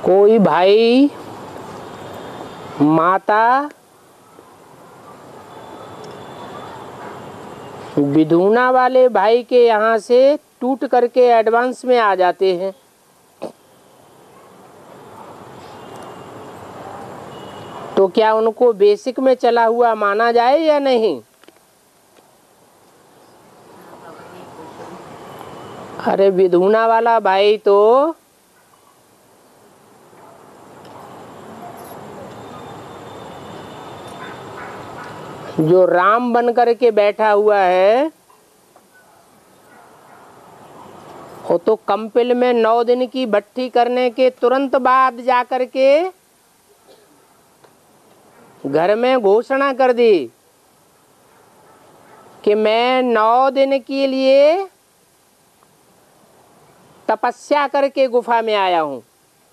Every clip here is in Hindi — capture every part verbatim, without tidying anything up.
कोई भाई माता विधुना वाले भाई के यहाँ से टूट करके एडवांस में आ जाते हैं, तो क्या उनको बेसिक में चला हुआ माना जाए या नहीं? अरे विधुना वाला भाई तो जो राम बन करके बैठा हुआ है वो तो कंपिल में नौ दिन की भट्टी करने के तुरंत बाद जाकर के घर में घोषणा कर दी कि मैं नौ दिन के लिए तपस्या करके गुफा में आया हूं।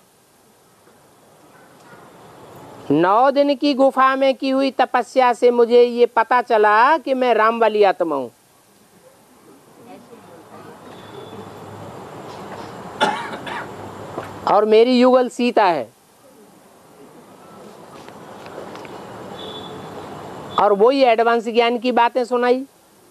नौ दिन की गुफा में की हुई तपस्या से मुझे ये पता चला कि मैं राम वाली आत्मा हूं। और मेरी युगल सीता है, और वही एडवांस ज्ञान की बातें सुनाई।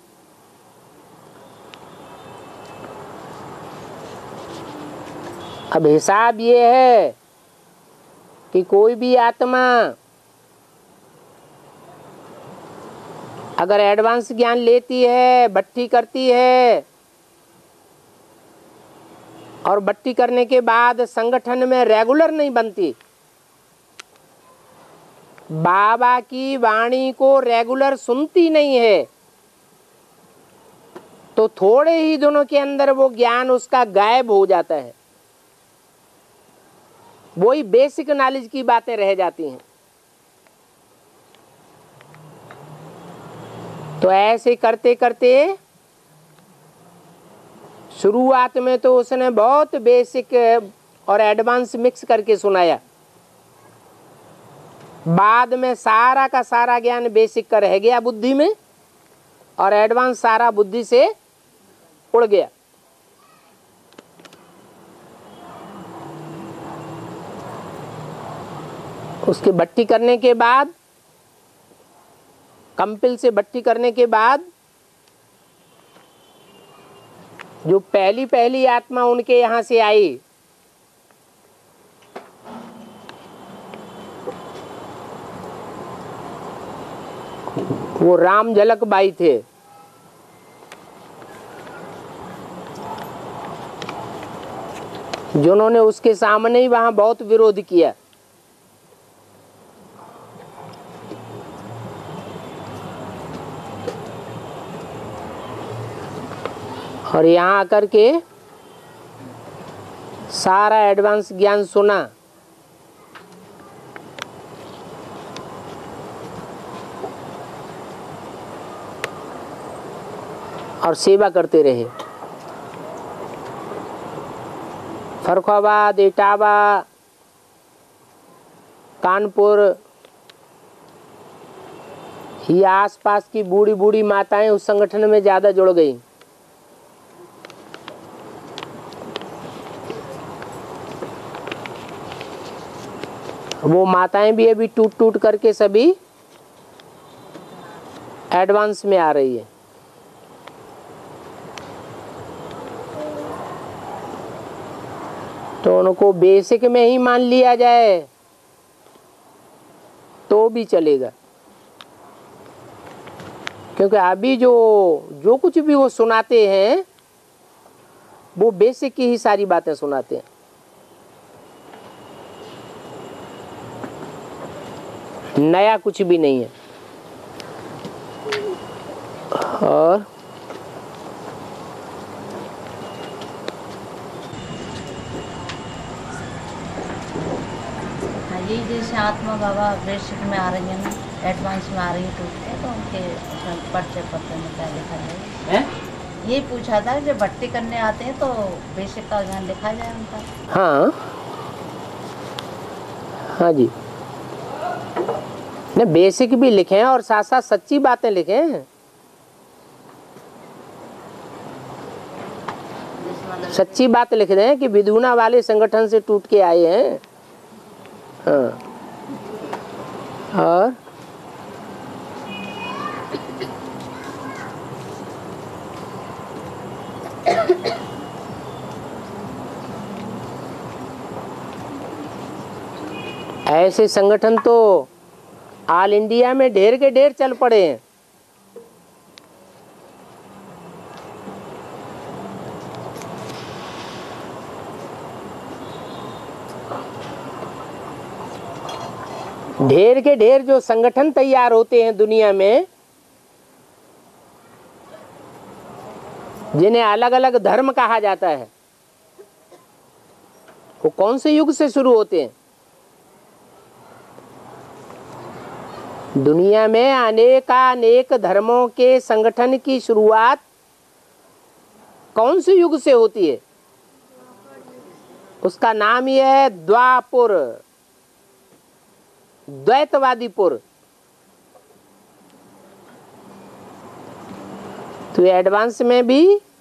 अब हिसाब ये है कि कोई भी आत्मा अगर एडवांस ज्ञान लेती है, भट्टी करती है, और भट्टी करने के बाद संगठन में रेगुलर नहीं बनती, बाबा की वाणी को रेगुलर सुनती नहीं है, तो थोड़े ही दिनों के अंदर वो ज्ञान उसका गायब हो जाता है। वही बेसिक नॉलेज की बातें रह जाती हैं। तो ऐसे करते करते शुरुआत में तो उसने बहुत बेसिक और एडवांस मिक्स करके सुनाया, बाद में सारा का सारा ज्ञान बेसिक का रह गया बुद्धि में, और एडवांस सारा बुद्धि से उड़ गया। उसकी भट्टी करने के बाद, कंपिल से भट्टी करने के बाद, जो पहली पहली आत्मा उनके यहाँ से आई, वो राम झलक बाई थे। जिन्होंने उसके सामने ही वहां बहुत विरोध किया। और यहाँ आकर के सारा एडवांस ज्ञान सुना, और सेवा करते रहे। फरुखाबाद, इटावा, कानपुर, ये आसपास की बूढ़ी बूढ़ी माताएं उस संगठन में ज्यादा जुड़ गई। वो माताएं भी अभी टूट टूट करके सभी एडवांस में आ रही है। तो उनको बेसिक में ही मान लिया जाए तो भी चलेगा, क्योंकि अभी जो जो कुछ भी वो सुनाते हैं वो बेसिक की ही सारी बातें सुनाते हैं। नया कुछ भी नहीं है। और ये जैसे आत्मा बाबा बेसिक में आ रही है ना, एडवांस में आ रही है, टूट के, तो उनके उसमें पर्चे पत्र में क्या लिखा जाए? ये पूछा था जब भट्टी करने आते हैं तो बेसिक का ज्ञान लिखा जाए उनका। हाँ हाँ जी, ने बेसिक भी लिखे हैं और साथ साथ सच्ची बातें लिखे हैं। सच्ची बात लिख रहे हैं कि विधुना वाले संगठन से टूट के आए हैं, हाँ। और ऐसे संगठन तो ऑल इंडिया में ढेर के ढेर चल पड़े हैं। ढेर के ढेर जो संगठन तैयार होते हैं दुनिया में, जिन्हें अलग अलग धर्म कहा जाता है, वो कौन से युग से शुरू होते हैं? दुनिया में अनेकानेक धर्मों के संगठन की शुरुआत कौन से युग से होती है? उसका नाम ही है द्वापुर, द्वैतवादीपुर। तो एडवांस में भी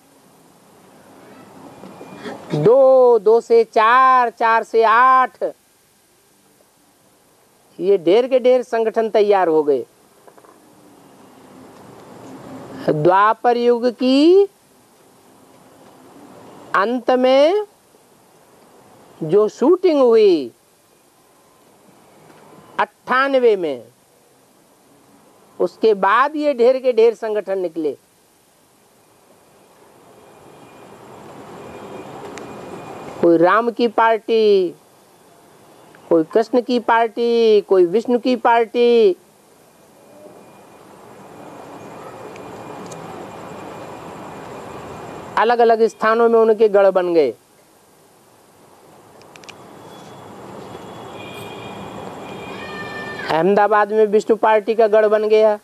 दो, दो से चार, चार से आठ, ये ढेर के ढेर संगठन तैयार हो गए। द्वापर युग की अंत में जो शूटिंग हुई अट्ठानवे में, उसके बाद ये ढेर के ढेर संगठन निकले। कोई राम की पार्टी, कोई कृष्ण की पार्टी, कोई विष्णु की पार्टी, अलग अलग स्थानों में उनके गढ़ बन गए। अहमदाबाद में विष्णु पार्टी का गढ़ बन गया।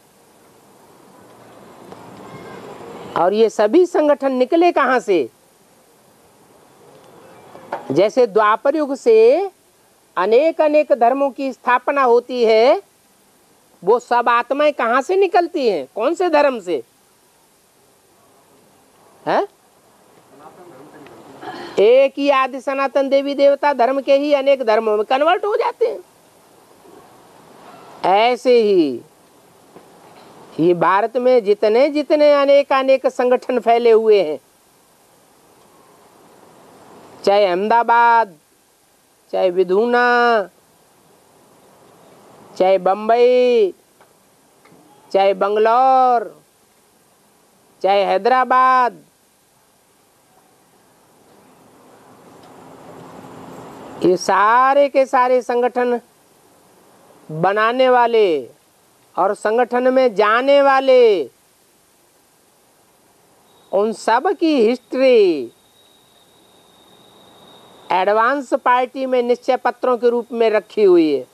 और ये सभी संगठन निकले कहां से? जैसे द्वापर युग से अनेक अनेक धर्मों की स्थापना होती है, वो सब आत्माएं कहां से निकलती हैं? कौन से धर्म से? है? एक ही आदि सनातन देवी देवता धर्म के ही अनेक धर्मों में कन्वर्ट हो जाते हैं। ऐसे ही ये भारत में जितने जितने अनेक अनेक संगठन फैले हुए हैं, चाहे अहमदाबाद, चाहे विधुना, चाहे बम्बई, चाहे बंगलौर, चाहे हैदराबाद, ये सारे के सारे संगठन बनाने वाले और संगठन में जाने वाले, उन सब की हिस्ट्री एडवांस पार्टी में निश्चय पत्रों के रूप में रखी हुई है।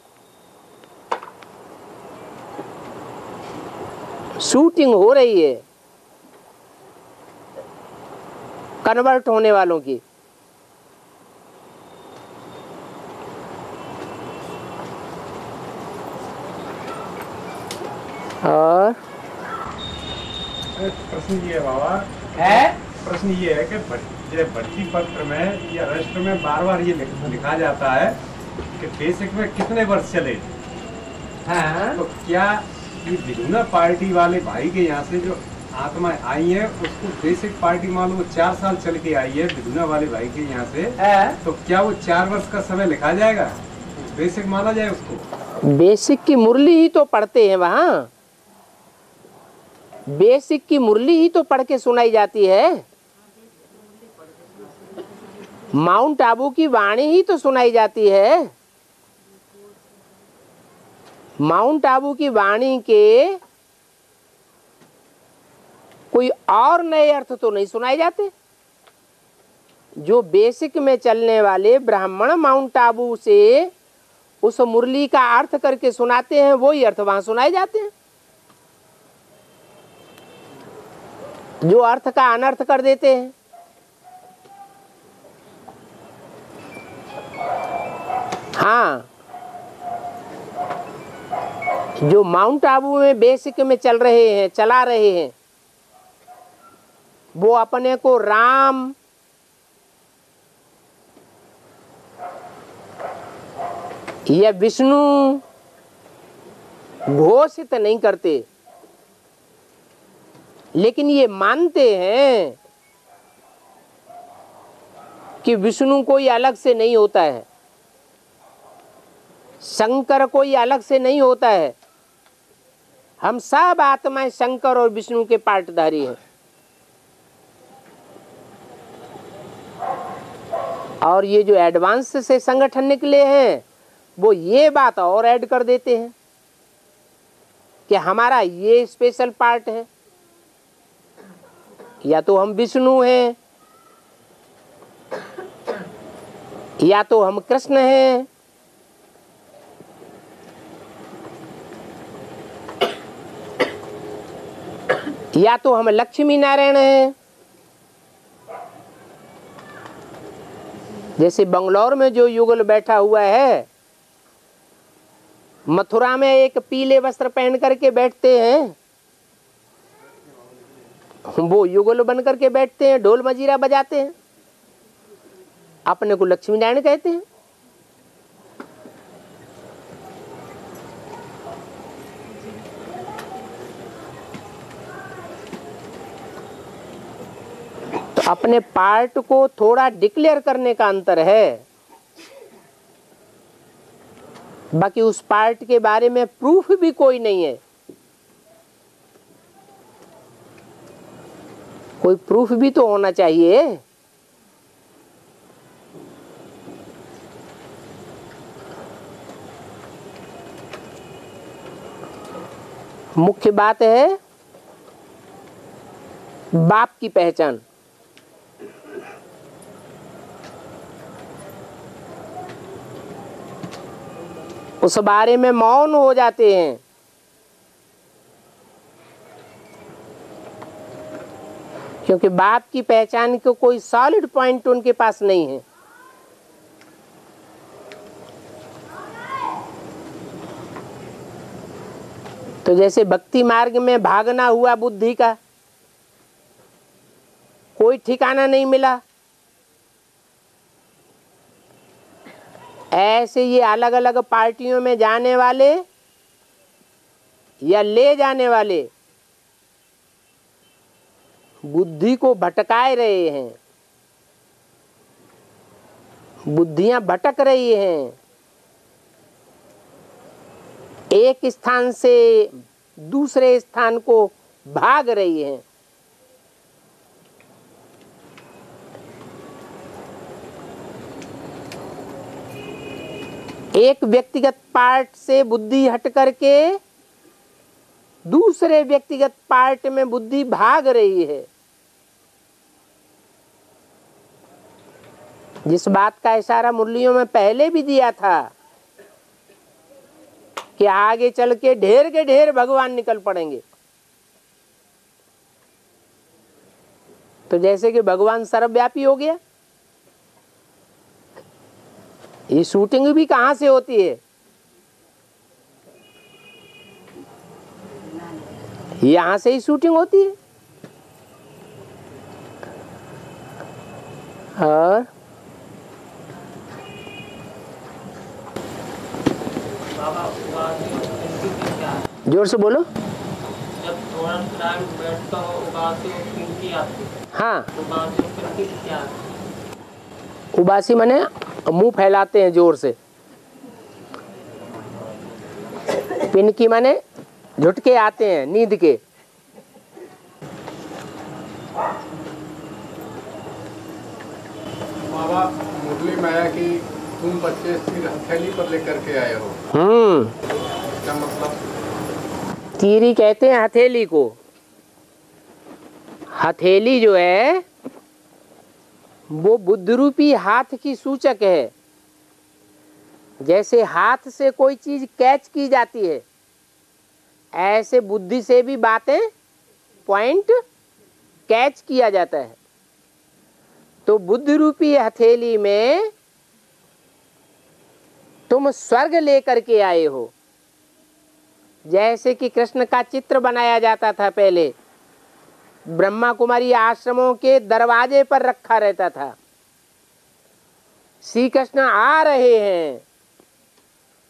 शूटिंग हो रही है कन्वर्ट होने वालों की। और प्रश्न ये है बाबा, है प्रश्न ये है कि भर्ती पत्र में या रजिस्टर में बार बार ये लिखा जाता है कि बेसिक में कितने वर्ष चले। हाँ। तो क्या ये विधुना पार्टी वाले भाई के यहाँ से जो आत्माएं आई है, उसको बेसिक पार्टी मान लो चार साल चल के आई है विधुना वाले भाई के यहाँ से, है? तो क्या वो चार वर्ष का समय लिखा जाएगा, बेसिक माना जाए उसको? बेसिक की मुरली ही तो पढ़ते हैं वहाँ, बेसिक की मुरली ही तो पढ़ के सुनाई जाती है। माउंट आबू की वाणी ही तो सुनाई जाती है। माउंट आबू की वाणी के कोई और नए अर्थ तो नहीं सुनाए जाते। जो बेसिक में चलने वाले ब्राह्मण माउंट आबू से उस मुरली का अर्थ करके सुनाते हैं, वही अर्थ वहां सुनाए जाते हैं। जो अर्थ का अनर्थ कर देते हैं। हाँ, जो माउंट आबू में बेसिक में चल रहे हैं, चला रहे हैं, वो अपने को राम यह विष्णु घोषित नहीं करते, लेकिन ये मानते हैं कि विष्णु कोई अलग से नहीं होता है, शंकर कोई अलग से नहीं होता है। हम सब आत्माएं शंकर और विष्णु के पार्टधारी हैं। और ये जो एडवांस से संगठन निकले हैं वो ये बात और ऐड कर देते हैं कि हमारा ये स्पेशल पार्ट है, या तो हम विष्णु हैं, या तो हम कृष्ण हैं, या तो हम लक्ष्मी नारायण हैं। जैसे बंगलौर में जो युगल बैठा हुआ है, मथुरा में एक पीले वस्त्र पहन करके बैठते हैं, वो युगल बन करके बैठते हैं, ढोल मजीरा बजाते हैं, अपने को लक्ष्मी नारायण कहते हैं। तो अपने पार्ट को थोड़ा डिक्लेयर करने का अंतर है, बाकी उस पार्ट के बारे में प्रूफ भी कोई नहीं है। कोई प्रूफ भी तो होना चाहिए। मुख्य बात है बाप की पहचान। उस बारे में मौन हो जाते हैं। क्योंकि बाप की पहचान को कोई सॉलिड पॉइंट उनके पास नहीं है। तो जैसे भक्ति मार्ग में भागना हुआ बुद्धि का, कोई ठिकाना नहीं मिला, ऐसे ये अलग अलग पार्टियों में जाने वाले या ले जाने वाले बुद्धि को भटकाए रहे हैं। बुद्धियां भटक रही हैं, एक स्थान से दूसरे स्थान को भाग रही हैं। एक व्यक्तिगत पार्ट से बुद्धि हट करके दूसरे व्यक्तिगत पार्ट में बुद्धि भाग रही है। जिस बात का इशारा मुरलियों में पहले भी दिया था कि आगे चल के ढेर के ढेर भगवान निकल पड़ेंगे। तो जैसे कि भगवान सर्वव्यापी हो गया, ये शूटिंग भी कहां से होती है? यहां से ही शूटिंग होती है। और जोर से बोलो। जब थोड़ा टाइम बैठता हो उबासी और फिरकी आती है। हाँ, उबासी और फिरकी क्या है? उबासी माने मुंह फैलाते हैं जोर से, पिनकी माने झुटके आते हैं नींद के। बाबा मुरली माया की तुम बच्चे सिर हथेली पर लेकर के आए हो, हम्म क्या मतलब? तीरी कहते हैं हथेली को। हथेली जो है वो बुद्ध रूपी हाथ की सूचक है। जैसे हाथ से कोई चीज कैच की जाती है, ऐसे बुद्धि से भी बातें पॉइंट कैच किया जाता है। तो बुद्ध रूपी हथेली में तुम स्वर्ग लेकर के आए हो। जैसे कि कृष्ण का चित्र बनाया जाता था पहले, ब्रह्मा कुमारी आश्रमों के दरवाजे पर रखा रहता था। श्री कृष्ण आ रहे हैं,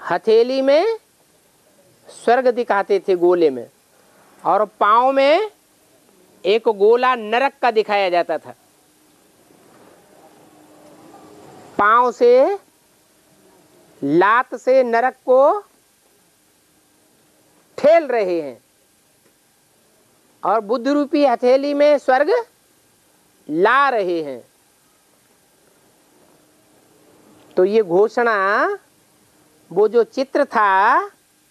हथेली में स्वर्ग दिखाते थे गोले में, और पाँव में एक गोला नरक का दिखाया जाता था। पाँव से लात से नरक को ठेल रहे हैं और बुद्ध रूपी हथेली में स्वर्ग ला रहे हैं। तो ये घोषणा, वो जो चित्र था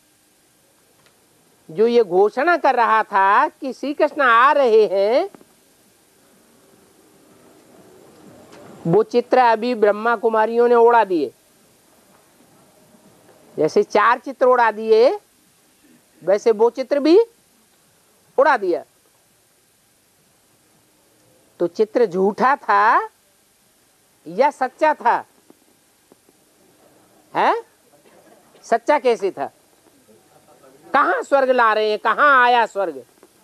जो ये घोषणा कर रहा था कि श्री कृष्ण आ रहे हैं, वो चित्र अभी ब्रह्मा कुमारियों ने उड़ा दिए। जैसे चार चित्र उड़ा दिए, वैसे वो चित्र भी उड़ा दिया। तो चित्र झूठा था या सच्चा था? है सच्चा कैसे था? कहाँ स्वर्ग ला रहे हैं? कहाँ आया स्वर्ग?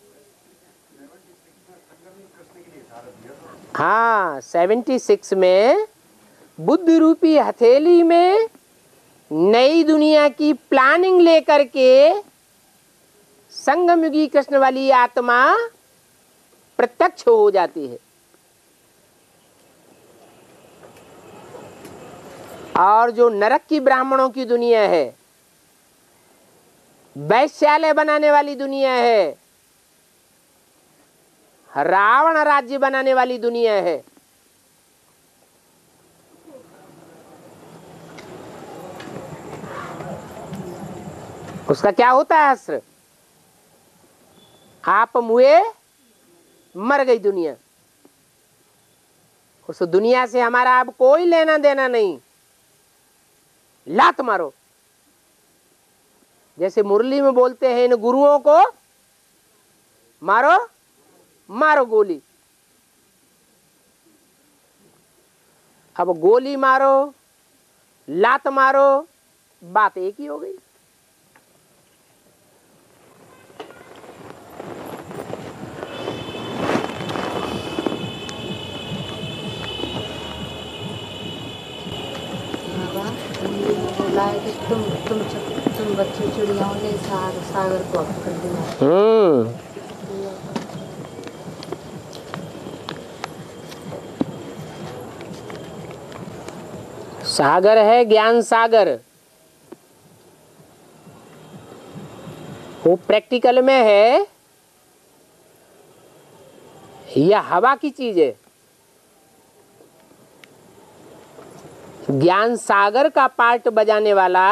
हाँ, सेवेंटी सिक्स में बुद्ध रूपी हथेली में नई दुनिया की प्लानिंग लेकर के संगम युगी कृष्ण वाली आत्मा प्रत्यक्ष हो जाती है। और जो नरक की ब्राह्मणों की दुनिया है, वैश्यालय बनाने वाली दुनिया है, रावण राज्य बनाने वाली दुनिया है, उसका क्या होता है अस्त्र? आप मुए मर गई दुनिया। उस दुनिया से हमारा अब कोई लेना देना नहीं, लात मारो। जैसे मुरली में बोलते हैं, इन गुरुओं को मारो मारो गोली। अब गोली मारो, लात मारो, बात एक ही हो गई। बोला है कि तुम तुम तुम बच्चे चिड़ियाओं ने सागर सागर को अप कर दिया। हम्म सागर है ज्ञान सागर, वो प्रैक्टिकल में है या हवा की चीज है? ज्ञान सागर का पार्ट बजाने वाला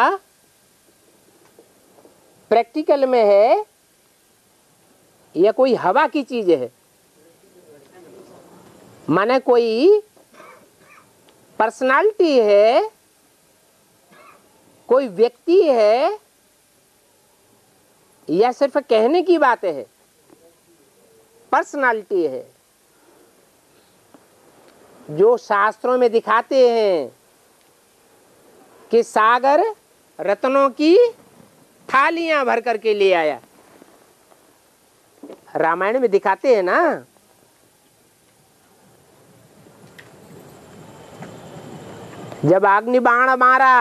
प्रैक्टिकल में है या कोई हवा की चीज है? माने कोई पर्सनालिटी है, कोई व्यक्ति है, या सिर्फ कहने की बात है? पर्सनालिटी है। जो शास्त्रों में दिखाते हैं कि सागर रत्नों की थालियां भर करके ले आया, रामायण में दिखाते हैं ना। जब अग्नि बाण मारा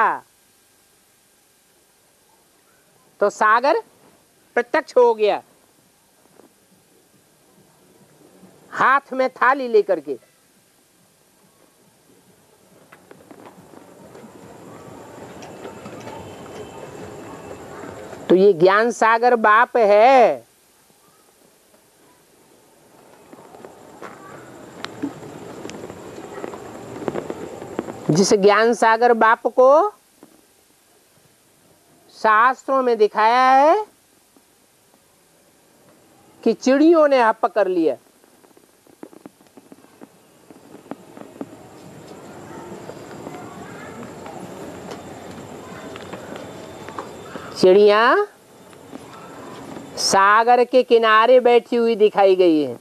तो सागर प्रत्यक्ष हो गया, हाथ में थाली लेकर के। तो ये ज्ञान सागर बाप है। जिस ज्ञान सागर बाप को शास्त्रों में दिखाया है कि चिड़ियों ने हप कर लिया। चिड़िया सागर के किनारे बैठी हुई दिखाई गई है।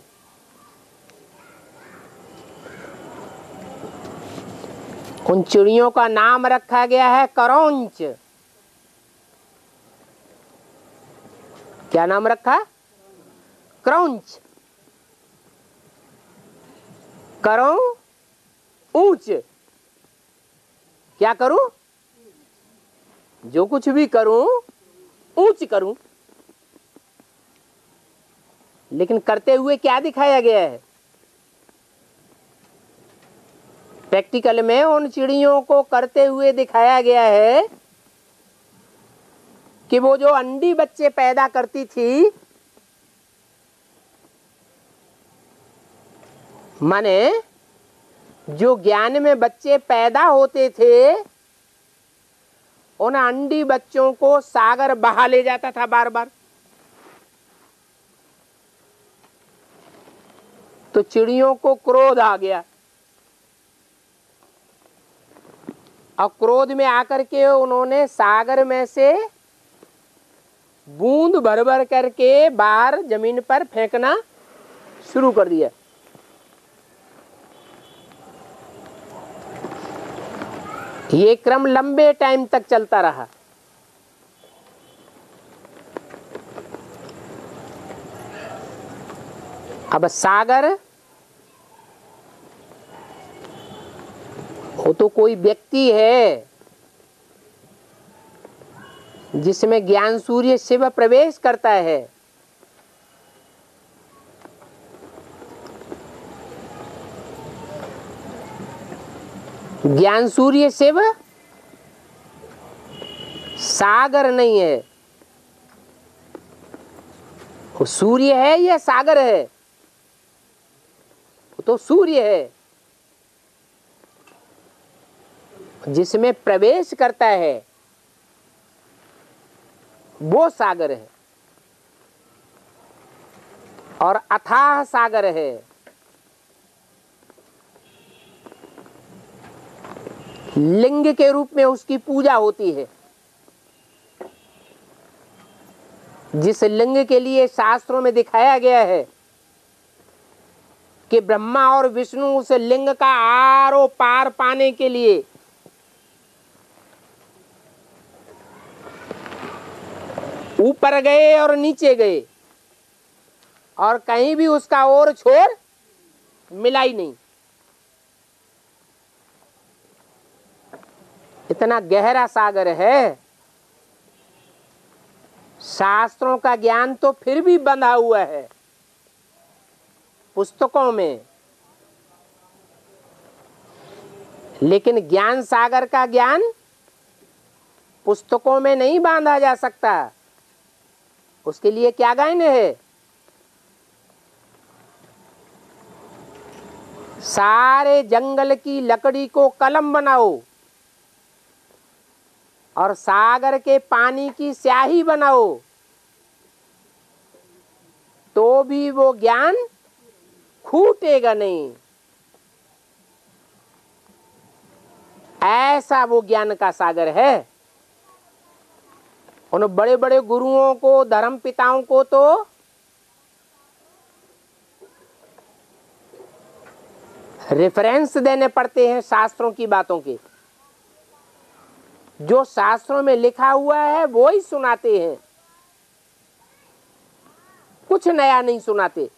उन चिड़ियों का नाम रखा गया है करौंच। क्या नाम रखा? क्रौंच। करो ऊंच, क्या करूं? जो कुछ भी करूं ऊंच करूं, लेकिन करते हुए क्या दिखाया गया है? प्रैक्टिकल में उन चिड़ियों को करते हुए दिखाया गया है कि वो जो अंडी बच्चे पैदा करती थी, माने जो ज्ञान में बच्चे पैदा होते थे, उन अंडी बच्चों को सागर बहा ले जाता था बार बार। तो चिड़ियों को क्रोध आ गया और क्रोध में आकर के उन्होंने सागर में से बूंद भर भर करके बाहर जमीन पर फेंकना शुरू कर दिया। ये क्रम लंबे टाइम तक चलता रहा। अब सागर वो तो कोई व्यक्ति है जिसमें ज्ञान सूर्य शिव प्रवेश करता है। ज्ञान सूर्य शिव सागर नहीं है। वो सूर्य है या सागर है? वो तो सूर्य है जिसमें प्रवेश करता है, वो सागर है। और अथाह सागर है। लिंग के रूप में उसकी पूजा होती है। जिस लिंग के लिए शास्त्रों में दिखाया गया है कि ब्रह्मा और विष्णु उस लिंग का आरो पार पाने के लिए ऊपर गए और नीचे गए और कहीं भी उसका और छोर मिला ही नहीं। इतना गहरा सागर है। शास्त्रों का ज्ञान तो फिर भी बंधा हुआ है पुस्तकों में, लेकिन ज्ञान सागर का ज्ञान पुस्तकों में नहीं बांधा जा सकता। उसके लिए क्या गायन है? सारे जंगल की लकड़ी को कलम बनाओ और सागर के पानी की स्याही बनाओ, तो भी वो ज्ञान खूटेगा नहीं। ऐसा वो ज्ञान का सागर है। उन बड़े बड़े गुरुओं को, धर्म पिताओं को तो रेफरेंस देने पड़ते हैं शास्त्रों की बातों के। जो शास्त्रों में लिखा हुआ है वो ही सुनाते हैं, कुछ नया नहीं सुनाते।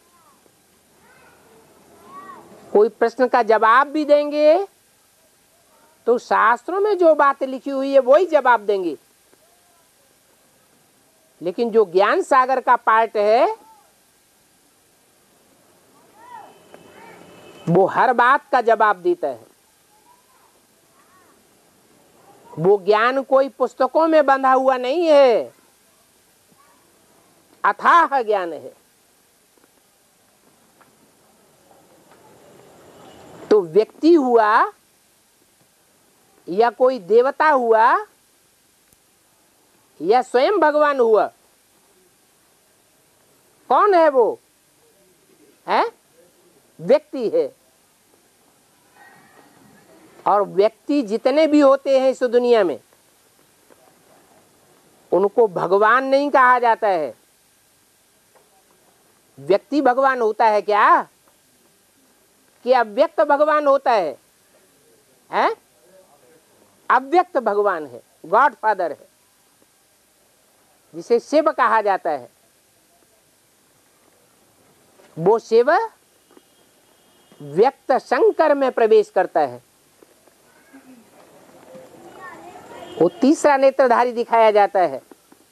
कोई प्रश्न का जवाब भी देंगे तो शास्त्रों में जो बात लिखी हुई है वो ही जवाब देंगे। लेकिन जो ज्ञान सागर का पार्ट है वो हर बात का जवाब देता है। वो ज्ञान कोई पुस्तकों में बंधा हुआ नहीं है, अथाह ज्ञान है। तो व्यक्ति हुआ या कोई देवता हुआ या स्वयं भगवान हुआ, कौन है वो? है व्यक्ति है। और व्यक्ति जितने भी होते हैं इस दुनिया में उनको भगवान नहीं कहा जाता है। व्यक्ति भगवान होता है क्या? कि अव्यक्त भगवान होता है? हैं? अव्यक्त भगवान है, गॉड फादर है, जिसे शिव कहा जाता है। वो शिव व्यक्त शंकर में प्रवेश करता है। वो तीसरा नेत्रधारी दिखाया जाता है,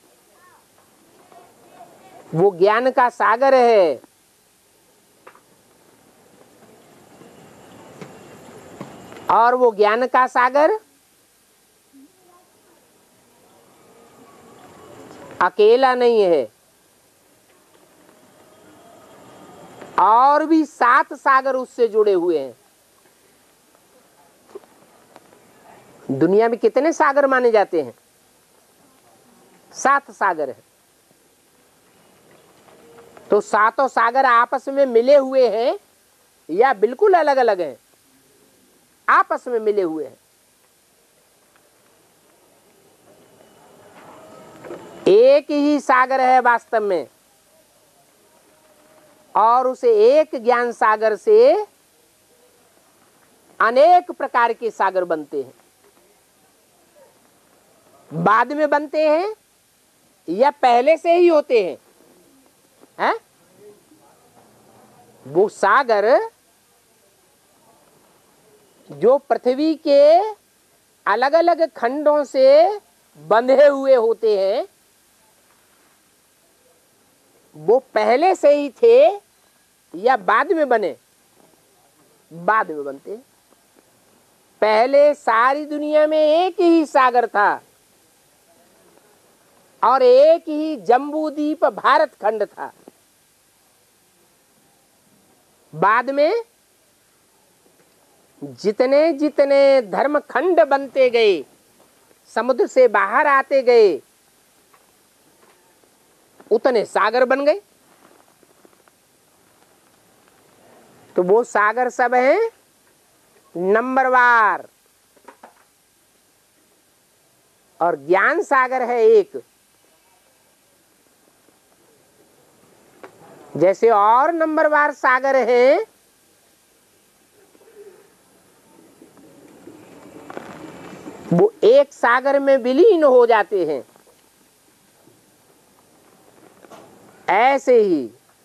वो ज्ञान का सागर है। और वो ज्ञान का सागर अकेला नहीं है, और भी सात सागर उससे जुड़े हुए हैं। दुनिया में कितने सागर माने जाते हैं? सात सागर है। तो सातों सागर आपस में मिले हुए हैं या बिल्कुल अलग अलग हैं? आपस में मिले हुए हैं। एक ही सागर है वास्तव में, और उसे एक ज्ञान सागर से अनेक प्रकार के सागर बनते हैं। बाद में बनते हैं या पहले से ही होते हैं? हैं? वो सागर जो पृथ्वी के अलग अलग खंडों से बंधे हुए होते हैं, वो पहले से ही थे या बाद में बने? बाद में बनते हैं। पहले सारी दुनिया में एक ही सागर था और एक ही जम्बूद्वीप भारत खंड था। बाद में जितने जितने धर्म खंड बनते गए, समुद्र से बाहर आते गए, उतने सागर बन गए। तो वो सागर सब हैं नंबरवार, और ज्ञान सागर है एक। जैसे और नंबरवार सागर हैं, वो एक सागर में विलीन हो जाते हैं। ऐसे ही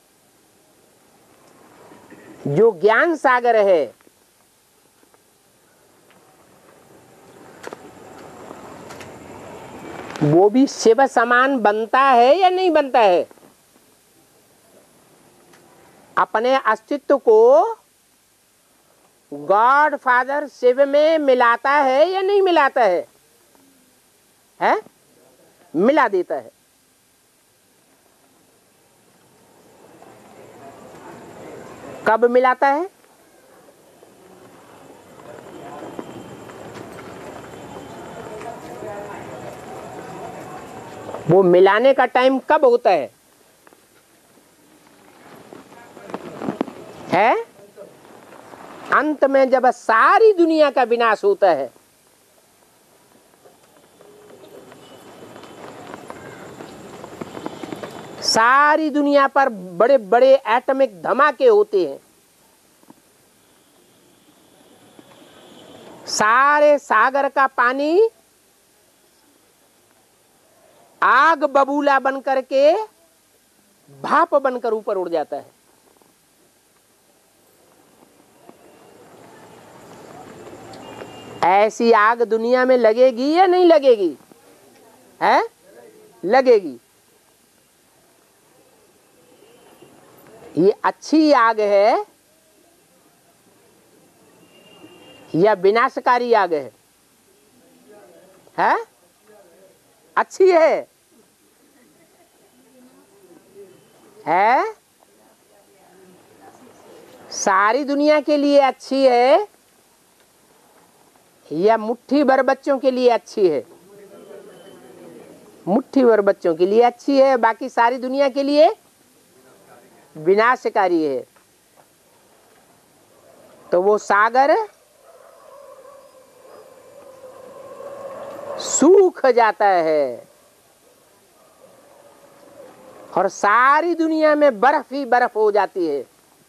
जो ज्ञान सागर है, वो भी शिव समान बनता है या नहीं बनता है? अपने अस्तित्व को गॉड फादर शिव में मिलाता है या नहीं मिलाता है? है? मिला देता है। कब मिलाता है? वो मिलाने का टाइम कब होता है? है अंत में, जब सारी दुनिया का विनाश होता है। सारी दुनिया पर बड़े बड़े एटॉमिक धमाके होते हैं, सारे सागर का पानी आग बबूला बनकर के भाप बनकर ऊपर उड़ जाता है। ऐसी आग दुनिया में लगेगी या नहीं लगेगी? है? लगेगी। ये अच्छी आग है या विनाशकारी आग है? है? अच्छी है। है? सारी दुनिया के लिए अच्छी है या मुट्ठी भर बच्चों के लिए अच्छी है? मुट्ठी भर बच्चों के लिए अच्छी है, बाकी सारी दुनिया के लिए विनाशकारी है। तो वो सागर सूख जाता है और सारी दुनिया में बर्फ ही बर्फ हो जाती है।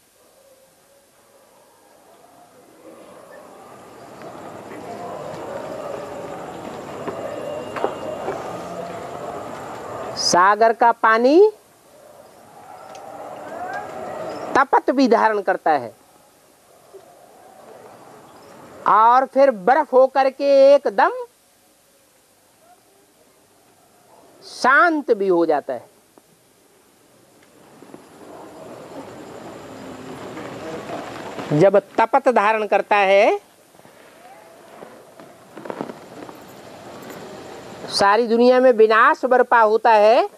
सागर का पानी तपत भी धारण करता है और फिर बर्फ होकर के एकदम शांत भी हो जाता है। जब तपत धारण करता है, सारी दुनिया में विनाश बरपा होता है,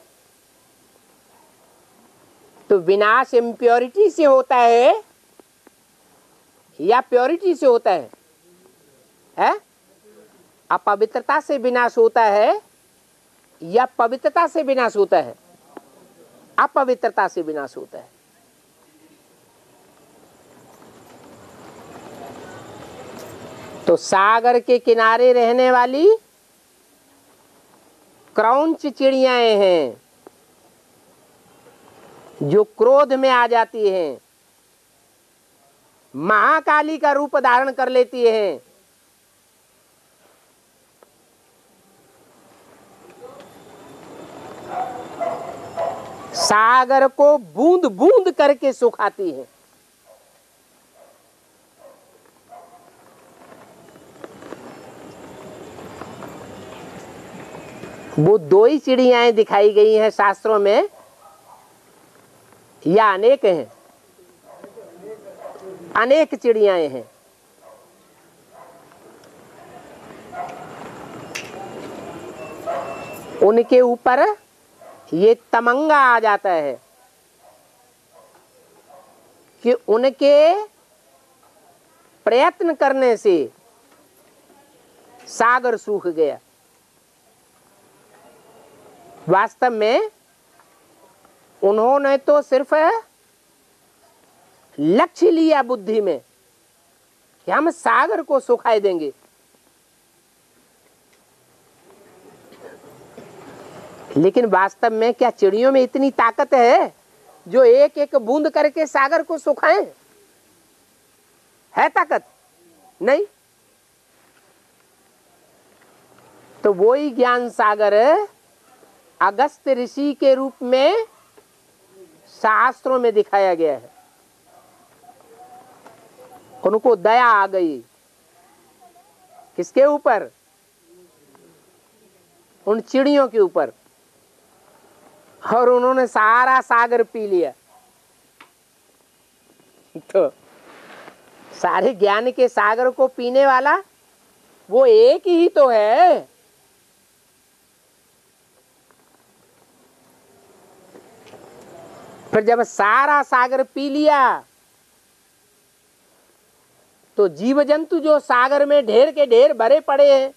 तो विनाश इम्प्योरिटी से होता है या प्योरिटी से होता है? है? अपवित्रता से विनाश होता है या पवित्रता से विनाश होता है? अपवित्रता से विनाश होता है। तो सागर के किनारे रहने वाली क्रौंच चिड़ियाएं हैं जो क्रोध में आ जाती हैं, महाकाली का रूप धारण कर लेती हैं। सागर को बूंद बूंद करके सुखाती हैं। वो दो ही चिड़ियाएं दिखाई गई हैं शास्त्रों में या अनेक हैं? अनेक चिड़ियाएं हैं। उनके ऊपर ये तमंगा आ जाता है कि उनके प्रयत्न करने से सागर सूख गया। वास्तव में उन्होंने तो सिर्फ लक्ष्य लिया बुद्धि में कि हम सागर को सुखाए देंगे, लेकिन वास्तव में क्या चिड़ियों में इतनी ताकत है जो एक एक बूंद करके सागर को सुखाएं? है ताकत? नहीं। तो वो ही ज्ञान सागर अगस्त ऋषि के रूप में शास्त्रों में दिखाया गया है। उनको दया आ गई किसके ऊपर? उन चिड़ियों के ऊपर, और उन्होंने सारा सागर पी लिया। तो सारे ज्ञान के सागर को पीने वाला वो एक ही तो है। फिर जब सारा सागर पी लिया तो जीव जंतु जो सागर में ढेर के ढेर भरे पड़े हैं,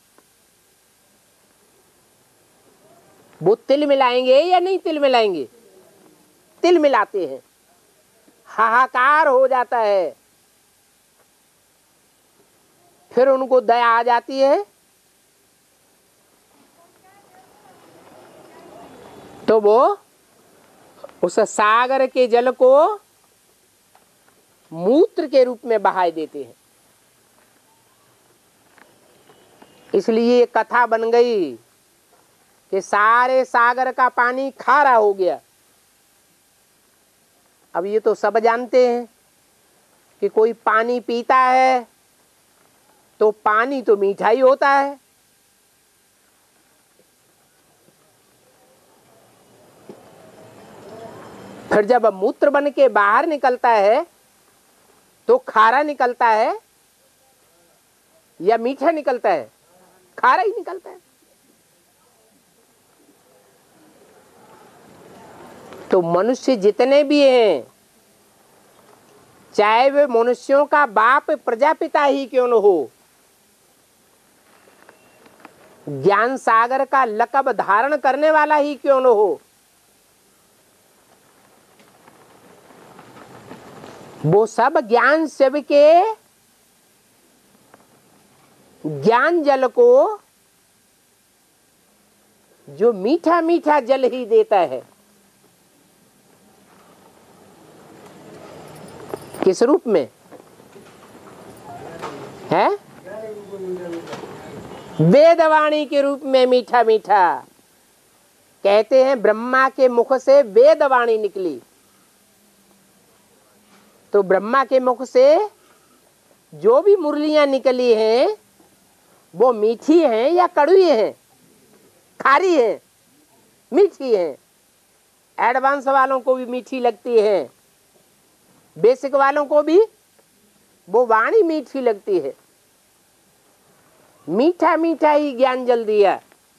वो तिल मिलाएंगे या नहीं तिल मिलाएंगे? तिल मिलाते हैं, हाहाकार हो जाता है। फिर उनको दया आ जाती है, तो वो उस सागर के जल को मूत्र के रूप में बहा देते हैं। इसलिए ये कथा बन गई कि सारे सागर का पानी खारा हो गया। अब ये तो सब जानते हैं कि कोई पानी पीता है तो पानी तो मीठा ही होता है। फिर जब मूत्र बन के बाहर निकलता है तो खारा निकलता है या मीठा निकलता है? खारा ही निकलता है। तो मनुष्य जितने भी हैं, चाहे वे मनुष्यों का बाप प्रजापिता ही क्यों न हो, ज्ञान सागर का लकब धारण करने वाला ही क्यों न हो, वो सब ज्ञान शिव के ज्ञान जल को जो मीठा मीठा जल ही देता है, किस रूप में है? वेदवाणी के रूप में मीठा मीठा। कहते हैं ब्रह्मा के मुख से वेदवाणी निकली, तो ब्रह्मा के मुख से जो भी मुरलियां निकली हैं वो मीठी हैं या कड़वी हैं, खारी हैं? मीठी हैं, एडवांस वालों को भी मीठी लगती है, बेसिक वालों को भी वो वाणी मीठी लगती है। मीठा मीठा ही ज्ञान जल दिया।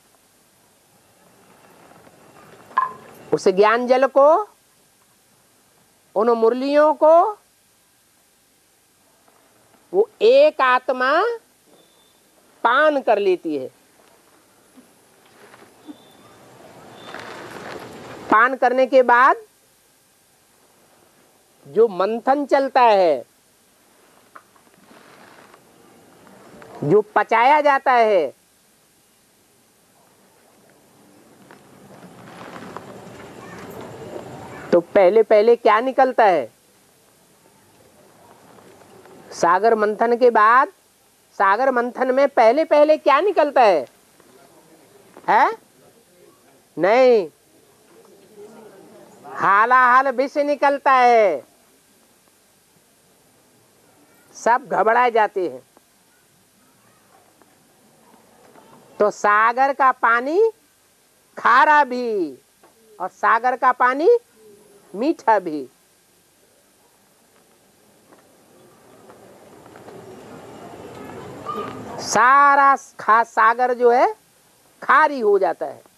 उस ज्ञान जल को, उन मुरलियों को वो एक आत्मा पान कर लेती है। पान करने के बाद जो मंथन चलता है, जो पचाया जाता है, तो पहले पहले क्या निकलता है? सागर मंथन के बाद, सागर मंथन में पहले पहले क्या निकलता है? है? नहीं, हालाहाल विष निकलता है। सब घबरा जाते हैं। तो सागर का पानी खारा भी और सागर का पानी मीठा भी। सारा खा सागर जो है खारी हो जाता है।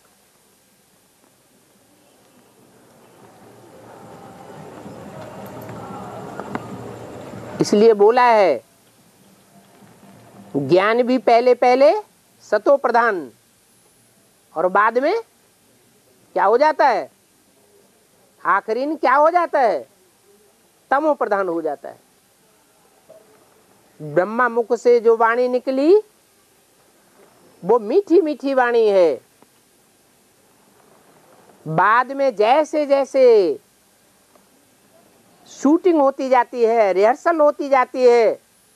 इसलिए बोला है ज्ञान भी पहले पहले सतो प्रधान और बाद में क्या हो जाता है? आखिरी में क्या हो जाता है? तमो प्रधान हो जाता है। ब्रह्मा मुख से जो वाणी निकली वो मीठी मीठी वाणी है। बाद में जैसे जैसे शूटिंग होती जाती है, रिहर्सल होती जाती है,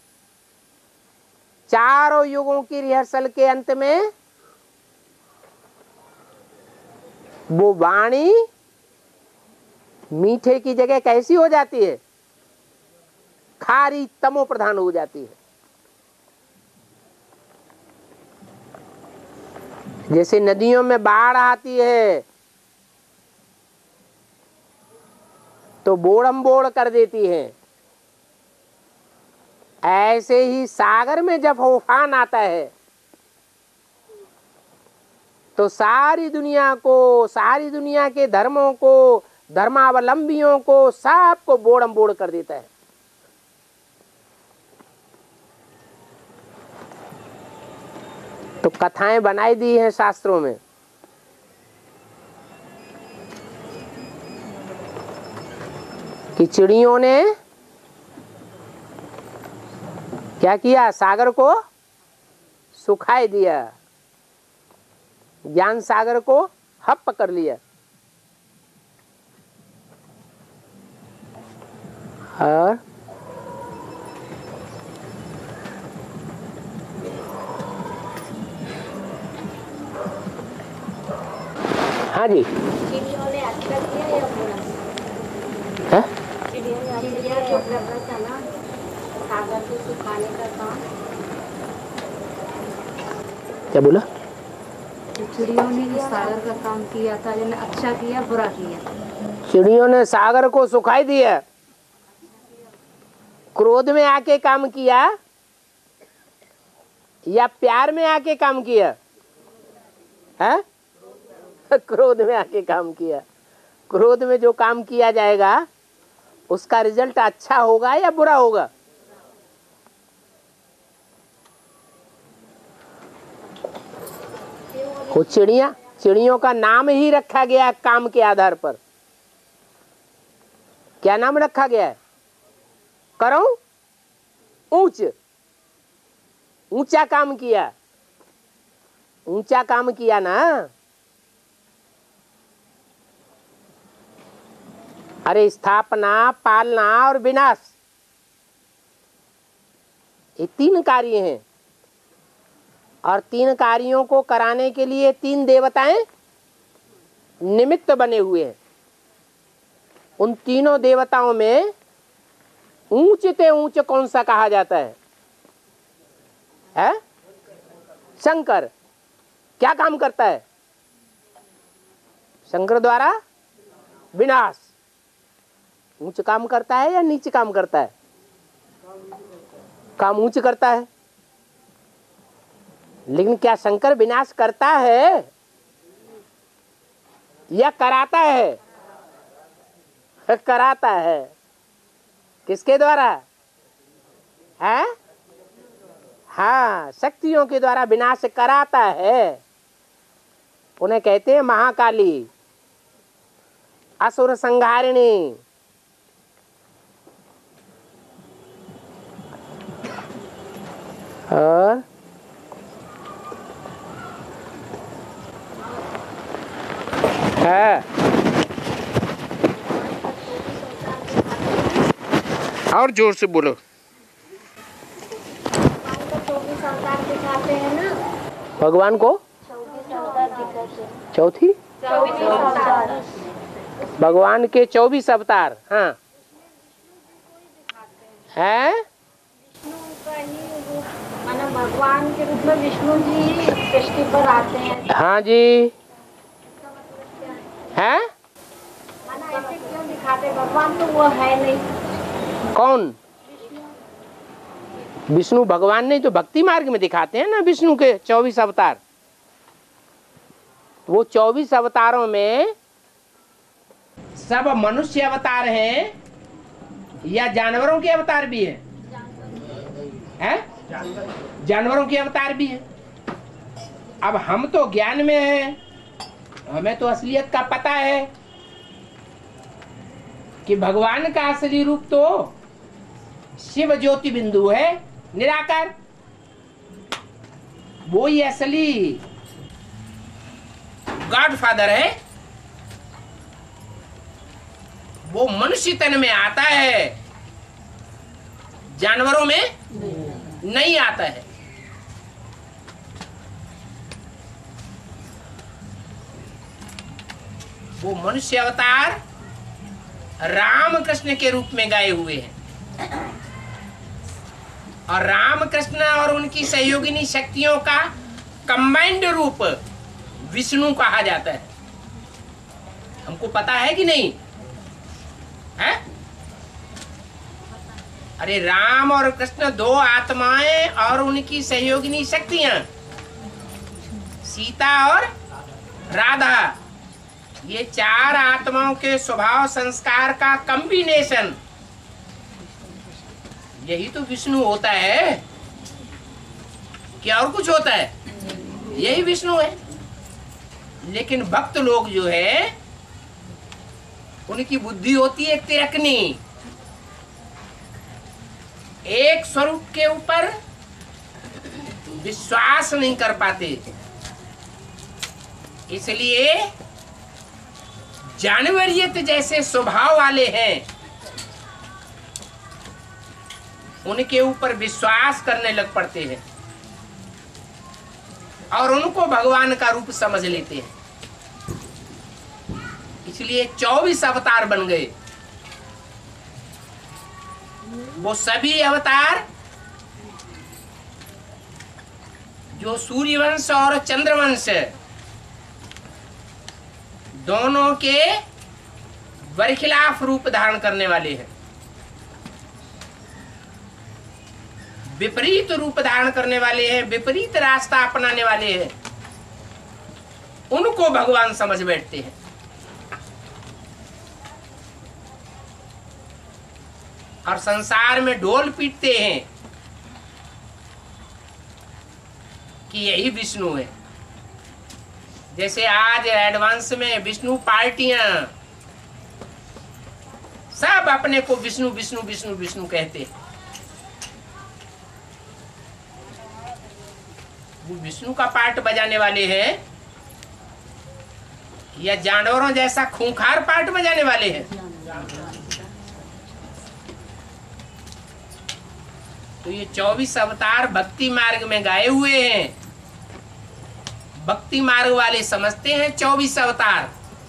चारों युगों की रिहर्सल के अंत में वो वाणी मीठे की जगह कैसी हो जाती है? खारी तमो प्रधान हो जाती है। जैसे नदियों में बाढ़ आती है तो बोड़म बोड़ कर देती है, ऐसे ही सागर में जब उफान आता है तो सारी दुनिया को, सारी दुनिया के धर्मों को, धर्मावलंबियों को, सबको बोड़म बोड़ कर देता है। तो कथाएं बनाई दी हैं शास्त्रों में। कि चिड़ियों ने क्या किया? सागर को सुखाए दिया, ज्ञान सागर को हप कर लिया। और हाँ जी, चिड़ियों ने अच्छा किया या बुरा? है? चिड़ियों ने चिड़िया जो कर रहा था ना सागर को सुखाने का काम, क्या बोला? चिड़ियों ने जो सागर का काम किया था, जिन्हें अच्छा किया बुरा किया? चिड़ियों ने सागर को सुखाई दिया। क्रोध में आके काम किया या प्यार में आके काम किया? है? क्रोध में आके काम किया। क्रोध में जो काम किया जाएगा उसका रिजल्ट अच्छा होगा या बुरा होगा? वो चिड़िया, चिड़ियों का नाम ही रखा गया काम के आधार पर। क्या नाम रखा गया है? करो ऊंच, ऊंचा काम किया, ऊंचा काम किया ना। अरे स्थापना, पालना और विनाश, ये तीन कार्य हैं और तीन कार्यों को कराने के लिए तीन देवताएं निमित्त बने हुए हैं। उन तीनों देवताओं में ऊंच ते ऊंच कौन सा कहा जाता है? है? शंकर। क्या काम करता है? शंकर द्वारा विनाश। ऊंच काम करता है या नीच काम करता है? काम ऊंच करता है। लेकिन क्या शंकर विनाश करता है या कराता है? कराता है। किसके द्वारा है? हाँ, शक्तियों के द्वारा विनाश कराता है। उन्हें कहते हैं महाकाली, असुर संहारिणी। और है और जोर से बोलो। चौबीस अवतार दिखाते हैं ना, भगवान को चौबीस अवतार दिखाते हैं। चौथी चौबीस अवतार भगवान के चौबीस अवतार। हाँ है। विष्णु का ही रूप, माना भगवान के रूप में विष्णु जी ही सृष्टि पर आते हैं। हाँ जी है। माना ऐसे क्यों दिखाते? भगवान तो वो है नहीं। कौन? विष्णु भगवान ने जो भक्ति मार्ग में दिखाते हैं ना, विष्णु के चौबीस अवतार। वो चौबीस अवतारों में सब मनुष्य अवतार हैं या जानवरों के अवतार भी है? हैं? जानवरों के अवतार भी है। अब हम तो ज्ञान में हैं, हमें तो असलियत का पता है कि भगवान का असली रूप तो शिव ज्योति बिंदु है, निराकार। वो ही असली गॉडफादर है। वो मनुष्य तन में आता है, जानवरों में नहीं आता है। वो मनुष्य अवतार राम कृष्ण के रूप में गाए हुए हैं। और राम कृष्ण और उनकी सहयोगिनी शक्तियों का कंबाइंड रूप विष्णु कहा जाता है। हमको पता है कि नहीं है? अरे राम और कृष्ण दो आत्माएं और उनकी सहयोगिनी शक्तियां, सीता और राधा, ये चार आत्माओं के स्वभाव संस्कार का कॉम्बिनेशन, यही तो विष्णु होता है। क्या और कुछ होता है? यही विष्णु है। लेकिन भक्त लोग जो है, उनकी बुद्धि होती है तिरकनी, एक स्वरूप के ऊपर विश्वास नहीं कर पाते। इसलिए जानवरियत जैसे स्वभाव वाले हैं, उनके ऊपर विश्वास करने लग पड़ते हैं और उनको भगवान का रूप समझ लेते हैं। इसलिए चौबीस अवतार बन गए। वो सभी अवतार जो सूर्यवंश और चंद्रवंश दोनों के बरखिलाफ रूप धारण करने वाले हैं, विपरीत रूप धारण करने वाले हैं, विपरीत रास्ता अपनाने वाले हैं, उनको भगवान समझ बैठते हैं। और संसार में ढोल पीटते हैं कि यही विष्णु है। जैसे आज एडवांस में विष्णु पार्टियां सब अपने को विष्णु विष्णु विष्णु विष्णु कहते हैं। वो विष्णु का पार्ट बजाने वाले हैं या जानवरों जैसा खूंखार पार्ट बजाने वाले हैं? तो ये चौबीस अवतार भक्ति मार्ग में गाए हुए हैं। भक्ति मार्ग वाले समझते हैं चौबीस अवतार,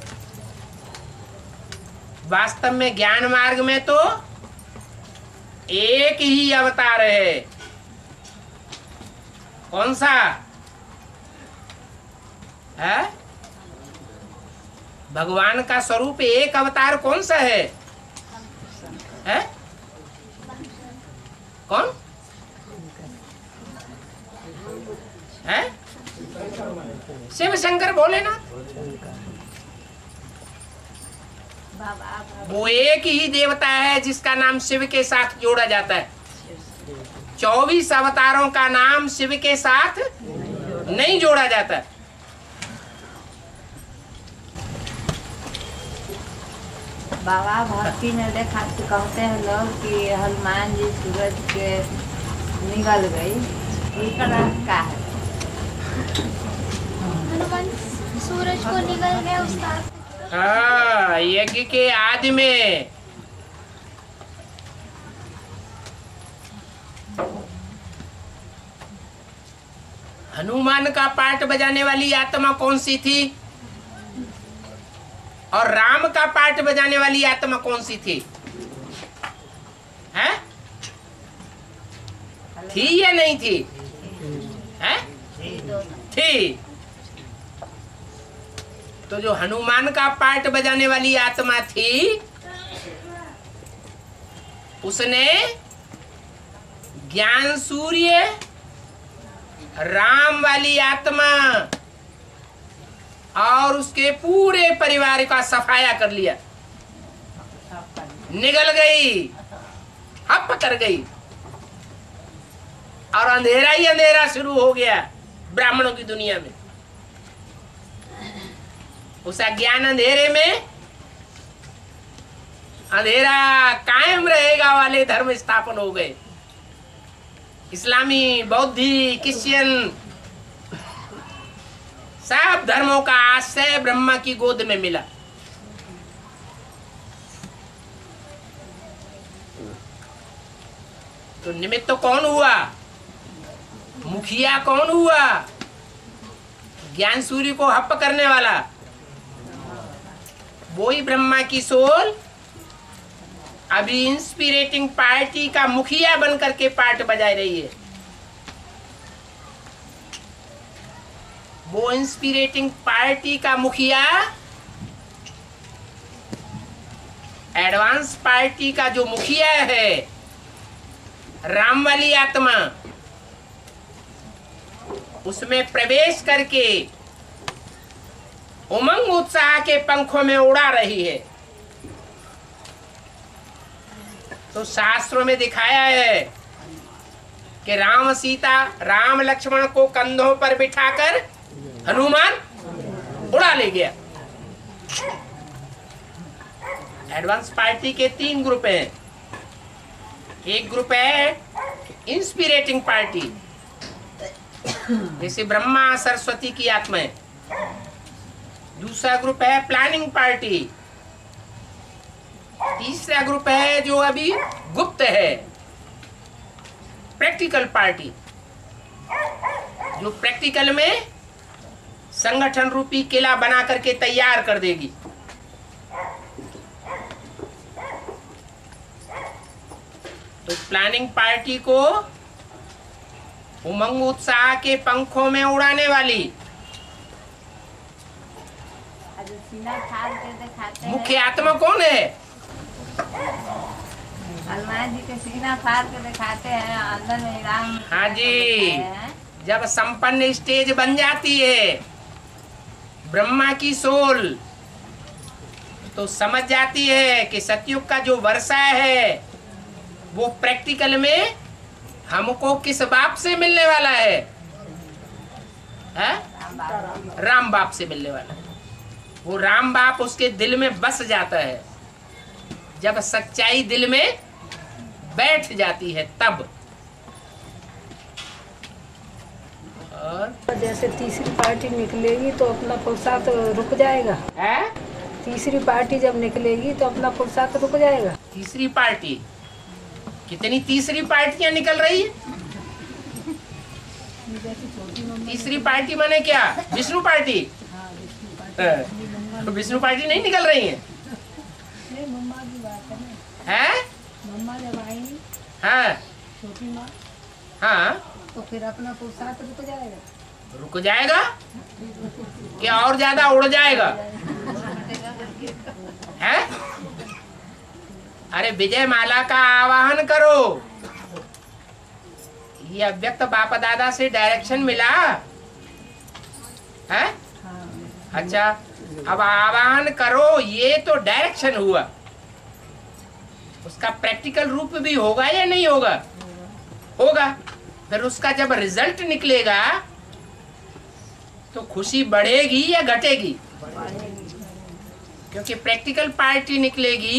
वास्तव में ज्ञान मार्ग में तो एक ही अवतार है। कौन सा है? भगवान का स्वरूप एक अवतार कौन सा है, है? कौन है? शिव शंकर भोलेनाथ। वो एक ही देवता है जिसका नाम शिव के साथ जोड़ा जाता है। चौबीस अवतारों का नाम शिव के साथ नहीं जोड़ा जाता। बाबा भक्ति में देखा तो कहते हैं लोग कि हनुमान जी सूरज के निकल गई, का है हनुमान सूरज को निकल गया उस्ताद। हाँ, यज्ञ के आदि में हनुमान का पाठ बजाने वाली आत्मा कौन सी थी और राम का पाठ बजाने वाली आत्मा कौन सी थी, है? थी या नहीं थी, है? थी। तो जो हनुमान का पाठ बजाने वाली आत्मा थी उसने ज्ञान सूर्य राम वाली आत्मा और उसके पूरे परिवार का सफाया कर लिया, निगल गई, हप कर गई और अंधेरा ही अंधेरा शुरू हो गया ब्राह्मणों की दुनिया में। उस अज्ञान अंधेरे में अंधेरा कायम रहेगा वाले धर्म स्थापन हो गए। इस्लामी, बौद्धी, क्रिश्चियन सब धर्मों का आश्रय ब्रह्मा की गोद में मिला। तो निमित्त तो कौन हुआ, मुखिया कौन हुआ, ज्ञान सूर्य को हप करने वाला, वही ब्रह्मा की सोल अभी इंस्पिरेटिंग पार्टी का मुखिया बन करके पाठ बजा रही है। वो इंस्पिरेटिंग पार्टी का मुखिया एडवांस पार्टी का जो मुखिया है राम वाली आत्मा, उसमें प्रवेश करके उमंग उत्साह के पंखों में उड़ा रही है। तो शास्त्रों में दिखाया है कि राम सीता, राम लक्ष्मण को कंधों पर बिठाकर हनुमान उड़ा ले गया। एडवांस पार्टी के तीन ग्रुप हैं। एक ग्रुप है इंस्पिरेटिंग पार्टी, जैसे ब्रह्मा सरस्वती की आत्माएं। दूसरा ग्रुप है प्लानिंग पार्टी। तीसरा ग्रुप है जो अभी गुप्त है, प्रैक्टिकल पार्टी, जो प्रैक्टिकल में संगठन रूपी किला बना करके तैयार कर देगी। तो प्लानिंग पार्टी को उमंग उत्साह के पंखों में उड़ाने वाली मुख्य आत्मा कौन है? हनुमान जी के सीना फाड़ के दिखाते हैं, अंदर में राम। हाँ जी, जब संपन्न स्टेज बन जाती है ब्रह्मा की सोल, तो समझ जाती है कि सतयुग का जो वर्षा है वो प्रैक्टिकल में हमको किस बाप से मिलने वाला है, है? राम बाप से मिलने वाला है। वो राम बाप उसके दिल में बस जाता है। जब सच्चाई दिल में बैठ जाती है तब। और जैसे तीसरी पार्टी निकलेगी तो अपना पुरुषार्थ रुक जाएगा है? तीसरी पार्टी जब निकलेगी तो अपना पुरुषार्थ रुक जाएगा। तीसरी पार्टी, कितनी तीसरी पार्टियां निकल रही है? तीसरी पार्टी माने क्या? विष्णु पार्टी? तो विष्णु पार्टी नहीं निकल रही है, है? मम्मा जब आएंगी, हाँ छोटी माँ, हाँ, तो फिर अपना पुरुषार्थ रुक जाएगा। रुक जाएगा क्या और ज्यादा उड़ जाएगा? है? अरे विजय माला का आवाहन करो। ये अव्यक्त बाप दादा से डायरेक्शन मिला है? अच्छा, अब आवाहन करो, ये तो डायरेक्शन हुआ, उसका प्रैक्टिकल रूप भी होगा या नहीं होगा? होगा। फिर उसका जब रिजल्ट निकलेगा तो खुशी बढ़ेगी या घटेगी? क्योंकि प्रैक्टिकल पार्टी निकलेगी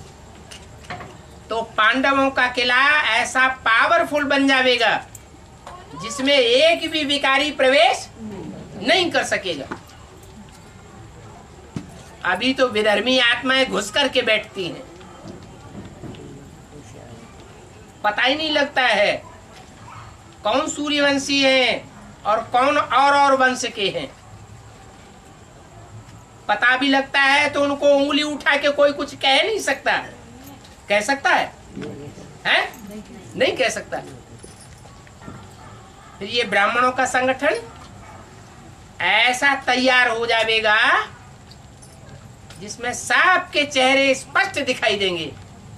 तो पांडवों का किला ऐसा पावरफुल बन जाएगा जिसमें एक भी विकारी प्रवेश नहीं कर सकेगा। अभी तो विधर्मी आत्माएं घुस करके बैठती हैं, पता ही नहीं लगता है कौन सूर्यवंशी है और कौन और और वंश के हैं। पता भी लगता है तो उनको उंगली उठा के कोई कुछ कह नहीं सकता। कह सकता है? हैं? नहीं कह सकता। फिर ये ब्राह्मणों का संगठन ऐसा तैयार हो जाएगा जिसमें सबके चेहरे स्पष्ट दिखाई देंगे।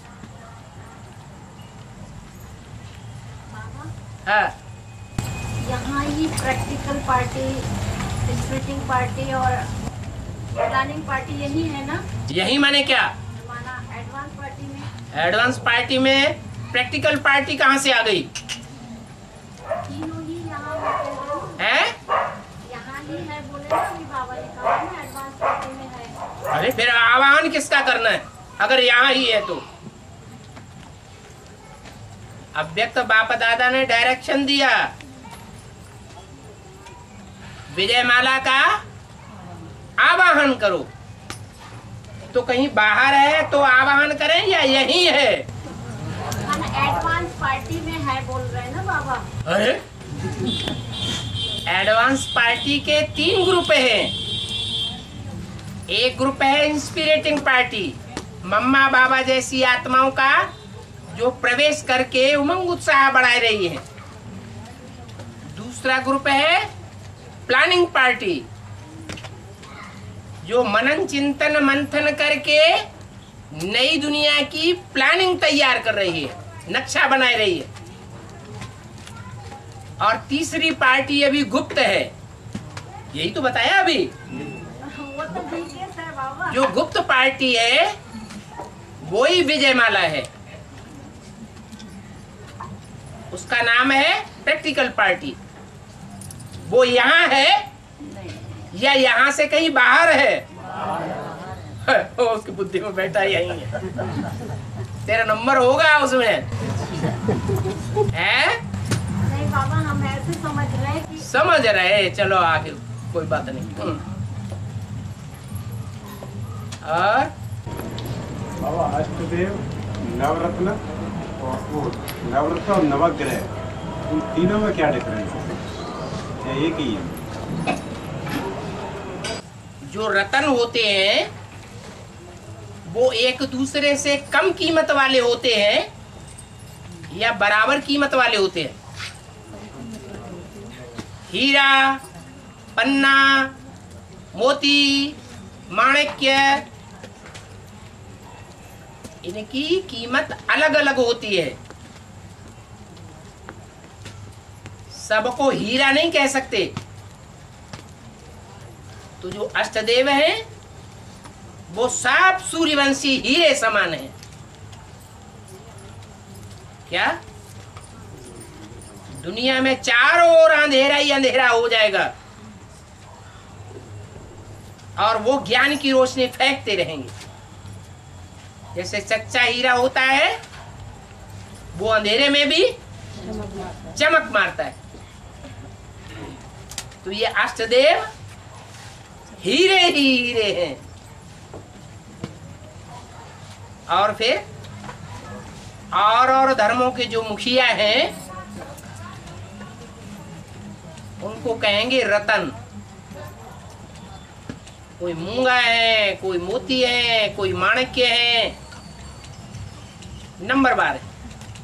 हाँ, यहाँ ही प्रैक्टिकल पार्टी, स्प्लिटिंग पार्टी और प्लानिंग पार्टी यही है ना? यही माने क्या? माना एडवांस पार्टी में। एडवांस पार्टी में प्रैक्टिकल पार्टी कहाँ से आ गई? तीनों ही यहाँ होते हैं। हैं? यहाँ ही है, बोले ना अभी बाबा ने कहा ना एडवांस पार्टी में है। अरे फिर आह्वान किसका करना है अगर यहाँ ही है तो? अव्यक्त बाप दादा ने डायरेक्शन दिया, विजय माला का आवाहन करो। तो कहीं बाहर है तो आवाहन करें या यही है? एडवांस पार्टी में है बोल रहे हैं ना बाबा। अरे एडवांस पार्टी के तीन ग्रुप हैं। एक ग्रुप है इंस्पिरेटिंग पार्टी, मम्मा बाबा जैसी आत्माओं का जो प्रवेश करके उमंग उत्साह बढ़ा रही है। दूसरा ग्रुप है प्लानिंग पार्टी, जो मनन चिंतन मंथन करके नई दुनिया की प्लानिंग तैयार कर रही है, नक्शा बना रही है। और तीसरी पार्टी अभी गुप्त है, यही तो बताया अभी। वो तो बीकेएस है बाबा। जो गुप्त पार्टी है वो ही विजय माला है, उसका नाम है प्रैक्टिकल पार्टी। वो यहाँ है या यहाँ से कहीं बाहर है? ओ, उसकी बुद्धि में बैठा यही है। तेरा नंबर होगा उसमें है? नहीं बाबा, हम ऐसे समझ रहे हैं कि समझ रहे। चलो आगे, कोई बात नहीं। और बाबा अष्टदेव, नवरत्न और वो नवरत्न और नवग्रह, उन तीनों में क्या डिफरेंस है? या एक ही है? जो रतन होते हैं वो एक दूसरे से कम कीमत वाले होते हैं या बराबर कीमत वाले होते हैं? हीरा, पन्ना, मोती, माणिक्य, इनकी कीमत अलग अलग होती है। सबको हीरा नहीं कह सकते। तो जो अष्टदेव हैं वो सब सूर्यवंशी हीरे समान हैं। क्या दुनिया में चारों ओर अंधेरा ही अंधेरा हो जाएगा और वो ज्ञान की रोशनी फेंकते रहेंगे। जैसे सच्चा हीरा होता है वो अंधेरे में भी चमक मारता है। तो ये अष्टदेव हीरे ही हीरे हैं। और फिर और और धर्मों के जो मुखिया हैं उनको कहेंगे रतन। कोई मूंगा है, कोई मोती है, कोई माणिक्य है, नंबर बार है।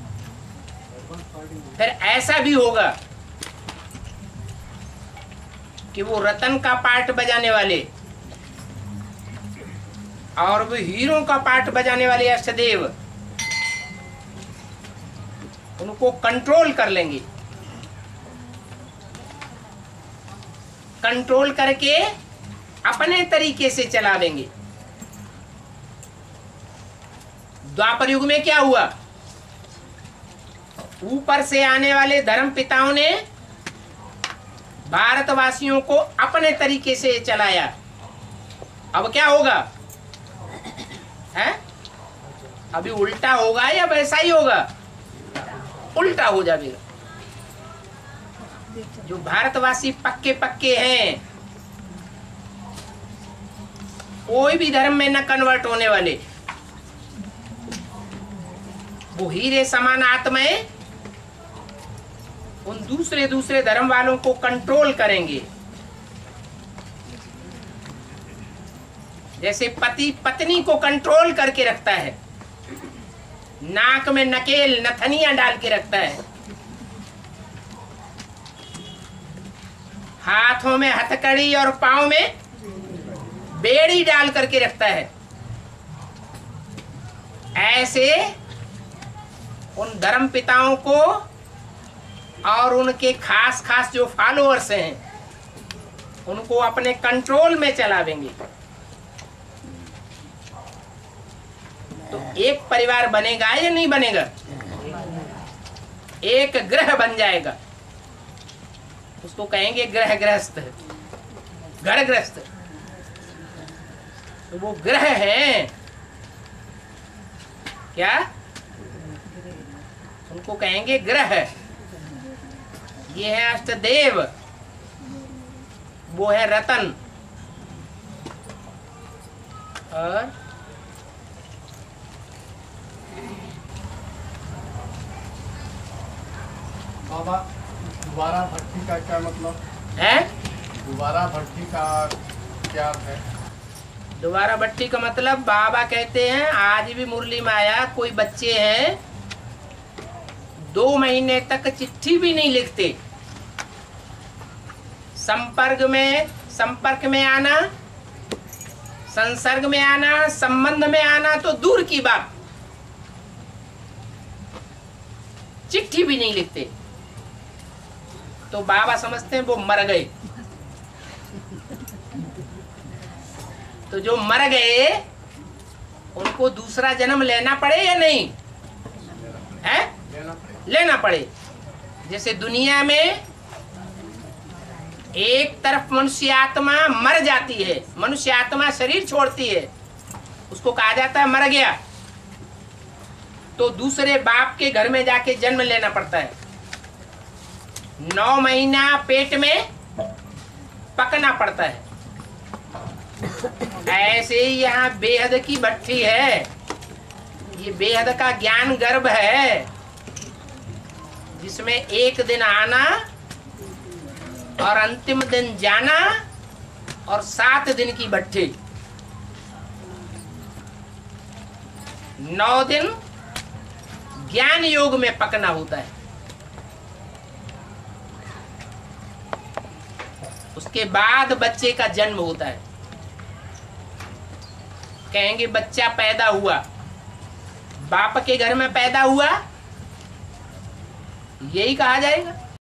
फिर ऐसा भी होगा कि वो रतन का पार्ट बजाने वाले और वो हीरो का पार्ट बजाने वाले अष्टदेव उनको कंट्रोल कर लेंगे, कंट्रोल करके अपने तरीके से चलावेंगे। द्वापर युग में क्या हुआ? ऊपर से आने वाले धर्म पिताओं ने भारतवासियों को अपने तरीके से चलाया। अब क्या होगा? है? अभी उल्टा होगा या वैसा ही होगा? उल्टा हो जाएगा। जो भारतवासी पक्के पक्के हैं, कोई भी धर्म में न कन्वर्ट होने वाले, वो हीरे समान आत्माएं उन दूसरे दूसरे धर्म वालों को कंट्रोल करेंगे। जैसे पति पत्नी को कंट्रोल करके रखता है, नाक में नकेल नथनियां डाल के रखता है, हाथों में हथकड़ी और पांव में बेड़ी डाल करके रखता है, ऐसे उन धर्म पिताओं को और उनके खास खास जो फॉलोअर्स हैं उनको अपने कंट्रोल में चलावेंगे। तो एक परिवार बनेगा या नहीं बनेगा? एक ग्रह बन जाएगा, उसको कहेंगे ग्रह ग्रस्त, घर ग्रस्त। तो वो ग्रह है क्या? उनको कहेंगे ग्रह। ये है अष्टदेव, वो है रतन। और बाबा दोबारा भट्टी का क्या मतलब है? दोबारा भट्टी का क्या है? दोबारा भट्टी का मतलब बाबा कहते हैं आज भी मुरली में आया, कोई बच्चे हैं दो महीने तक चिट्ठी भी नहीं लिखते, संपर्क में संपर्क में आना, संसर्ग में आना, संबंध में आना तो दूर की बात, चिट्ठी भी नहीं लिखते। तो बाबा समझते हैं वो मर गए। तो जो मर गए उनको दूसरा जन्म लेना पड़े या नहीं है? लेना पड़े। जैसे दुनिया में एक तरफ मनुष्य आत्मा मर जाती है, मनुष्य आत्मा शरीर छोड़ती है, उसको कहा जाता है मर गया। तो दूसरे बाप के घर में जाके जन्म लेना पड़ता है, नौ महीना पेट में पकना पड़ता है। ऐसे ही यहाँ बेहद की भट्टी है, ये बेहद का ज्ञान गर्भ है, जिसमें एक दिन आना और अंतिम दिन जाना और सात दिन की भट्टी। नौ दिन ज्ञान योग में पकना होता है, उसके बाद बच्चे का जन्म होता है। कहेंगे बच्चा पैदा हुआ, बाप के घर में पैदा हुआ, यही कहा जाएगा।